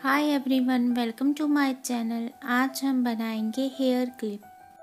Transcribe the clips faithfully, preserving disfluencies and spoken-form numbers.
Hi everyone, welcome to my channel. आज हम बनाएंगे हेयर क्लिप।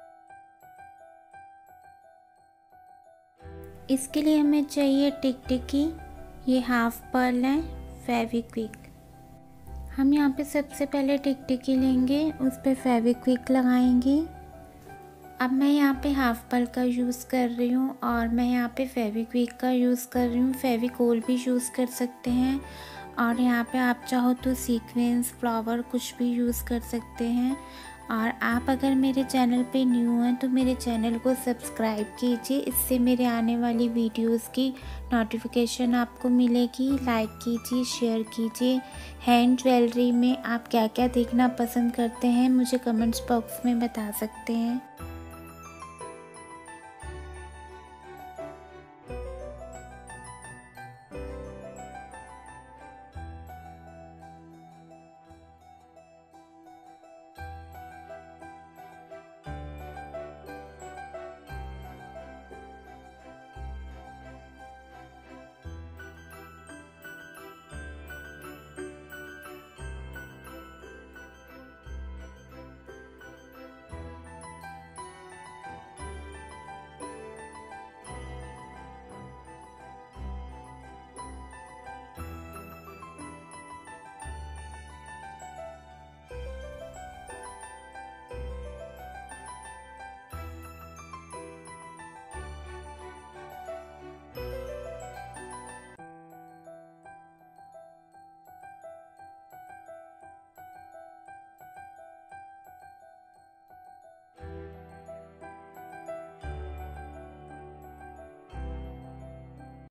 इसके लिए हमें चाहिए टिकटिकी, ये हाफ पर्ल है, फेविक्विक। हम यहाँ पे सबसे पहले टिकटिकी लेंगे, उस पर फेविक्विक लगाएंगे। अब मैं यहाँ पे हाफ पर्ल का यूज़ कर रही हूँ और मैं यहाँ पे फेविक्विक का यूज़ कर रही हूँ। फेविकोल भी यूज़ कर सकते हैं और यहाँ पे आप चाहो तो सीक्वेंस, फ्लावर कुछ भी यूज़ कर सकते हैं। और आप अगर मेरे चैनल पे न्यू हैं तो मेरे चैनल को सब्सक्राइब कीजिए, इससे मेरे आने वाली वीडियोस की नोटिफिकेशन आपको मिलेगी। लाइक कीजिए, शेयर कीजिए। हैंड ज्वेलरी में आप क्या क्या देखना पसंद करते हैं मुझे कमेंट्स बॉक्स में बता सकते हैं।